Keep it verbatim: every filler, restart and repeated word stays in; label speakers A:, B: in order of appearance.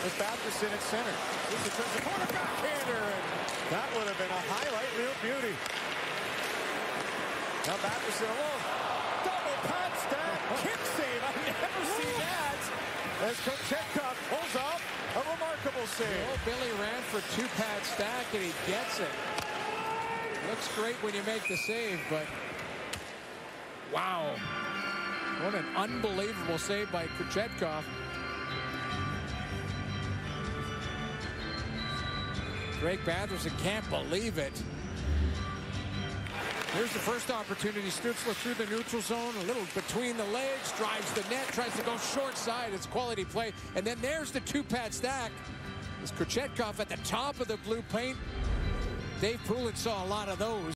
A: with Batherson at center. This is the corner backhander, and that would have been a highlight reel beauty. Now Batherson alone. Double pad stack, kick save. I've never seen that. As Kochetkov pulls off a remarkable save.
B: Oh, Billy ran for two pad stack, and he gets it. Looks great when you make the save, but wow. What an unbelievable save by Kochetkov. Greg Batherson can't believe it. Here's the first opportunity. Stützle through the neutral zone, a little between the legs, drives the net, tries to go short side. It's quality play. And then there's the two-pad stack. It's Kochetkov at the top of the blue paint. Dave Poulin saw a lot of those.